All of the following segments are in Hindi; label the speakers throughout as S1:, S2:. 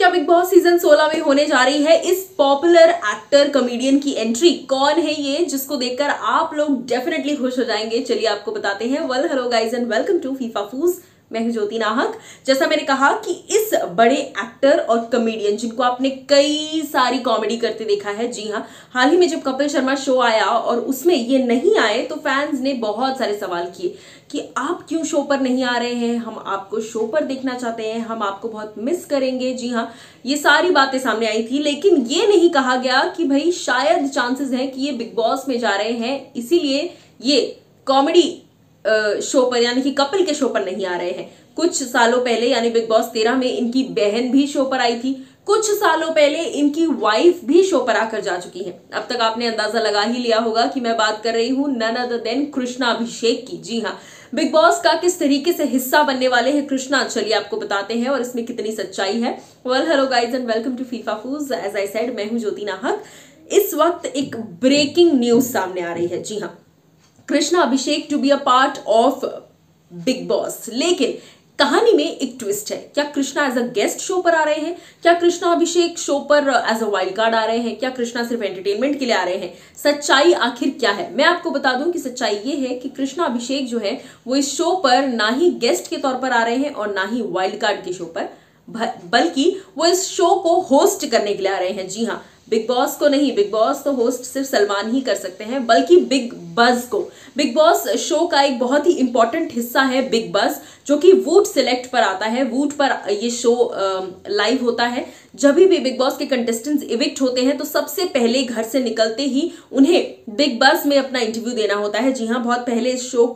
S1: क्या बिग बॉस सीजन 16 में होने जा रही है इस पॉपुलर एक्टर कॉमेडियन की एंट्री? कौन है ये जिसको देखकर आप लोग डेफिनेटली खुश हो जाएंगे? चलिए आपको बताते हैं। Well hello guys and welcome to FIFA Fooz. मैं हूं ज्योति नाहक। जैसा मैंने कहा कि इस बड़े एक्टर और कॉमेडियन जिनको आपने कई सारी कॉमेडी करते देखा है, जी हाँ, हाल ही में जब कपिल शर्मा शो आया और उसमें ये नहीं आए तो फैंस ने बहुत सारे सवाल किए कि आप क्यों शो पर नहीं आ रहे हैं, हम आपको शो पर देखना चाहते हैं, हम आपको बहुत मिस करेंगे। जी हाँ, ये सारी बातें सामने आई थी, लेकिन ये नहीं कहा गया कि भाई शायद चांसेस हैं कि ये बिग बॉस में जा रहे हैं, इसीलिए ये कॉमेडी शो पर यानी कि कपिल के शो पर नहीं आ रहे हैं। कुछ सालों पहले यानी बिग बॉस 13 में इनकी बहन भी शो पर आई थी। कुछ सालों पहले इनकी वाइफ भी शो पर आकर जा चुकी है। अब तक आपने अंदाजा लगा ही लिया होगा कि मैं बात कर रही हूं none other than Krishna Abhishek की। जी हाँ, बिग बॉस का किस तरीके से हिस्सा बनने वाले हैं कृष्णा, चलिए आपको बताते हैं और इसमें कितनी सच्चाई है। Well hello guys and welcome to FIFA Fooz. As I said, मैं हूं ज्योति नाहक। इस वक्त एक ब्रेकिंग न्यूज सामने आ रही है। जी हाँ, Krishna Abhishek to be a part of Bigg Boss, लेकिन कहानी में एक ट्विस्ट है। क्या Krishna as a guest show पर आ रहे हैं? क्या कृष्णा अभिषेक शो पर एज अ वाइल्ड कार्ड आ रहे हैं? क्या कृष्णा सिर्फ एंटरटेनमेंट के लिए आ रहे हैं? सच्चाई आखिर क्या है? मैं आपको बता दूं कि सच्चाई ये है कि कृष्णा अभिषेक जो है वो इस शो पर ना ही गेस्ट के तौर पर आ रहे हैं और ना ही वाइल्ड कार्ड के शो पर, बल्कि वो इस शो को होस्ट करने के लिए आ रहे हैं। जी हाँ, बिग बॉस को नहीं, बिग बॉस तो होस्ट सिर्फ सलमान ही कर सकते हैं, बल्कि बिग बज़ को। बिग बॉस शो का एक बहुत ही इंपॉर्टेंट हिस्सा है बिग बज़, जो कि वूट सिलेक्ट पर आता है। वूट पर ये शो लाइव होता है। जब भी बिग बॉस के कंटेस्टेंट्स इविक्ट होते हैं तो सबसे पहले घर से निकलते ही उन्हें बिग बज़ में अपना इंटरव्यू देना होता है। जी हाँ, बहुत पहले इस शो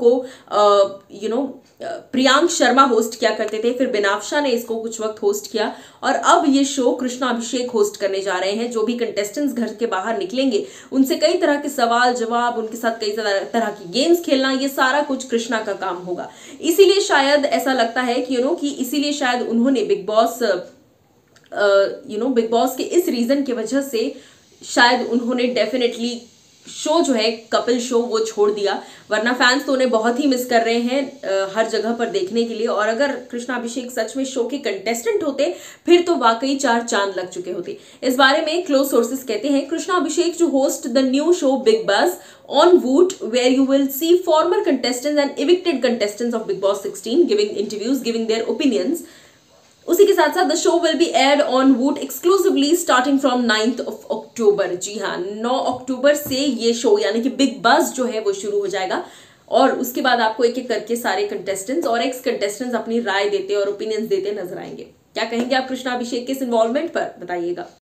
S1: को प्रियांक शर्मा होस्ट किया करते थे, फिर बिनाफ्शा ने इसको कुछ वक्त होस्ट किया और अब ये शो कृष्णा अभिषेक होस्ट करने जा रहे हैं। जो भी कंटेस्टेंट्स घर के बाहर निकलेंगे उनसे कई तरह के सवाल जवाब, उनके साथ कई तरह की गेम्स खेलना, ये सारा कुछ कृष्णा का काम होगा। इसीलिए शायद ऐसा लगता है कि इसीलिए शायद उन्होंने बिग बॉस के इस रीजन की वजह से शायद उन्होंने डेफिनेटली शो जो है कपिल शो वो छोड़ दिया, वरना फैंस तो उन्हें बहुत ही मिस कर रहे हैं हर जगह पर देखने के लिए। और अगर कृष्णा अभिषेक सच में शो के कंटेस्टेंट होते फिर तो वाकई 4 चांद लग चुके होते। इस बारे में क्लोज सोर्सेस कहते हैं Krishna Abhishek to host the new show Bigg Buzz on Voot, where you will see former contestants and evicted contestants of Big Boss 16 giving interviews, giving their opinions. उसी के साथ साथ the show will be aired on Voot exclusively starting from 9th of October। जी हाँ, 9 अक्टूबर से ये शो यानी कि बिग बज़ जो है वो शुरू हो जाएगा और उसके बाद आपको एक एक करके सारे कंटेस्टेंट्स और एक्स कंटेस्टेंट्स अपनी राय देते और ओपिनियंस देते नजर आएंगे। क्या कहेंगे आप कृष्णा अभिषेक के इस इन्वॉल्वमेंट पर? बताइएगा।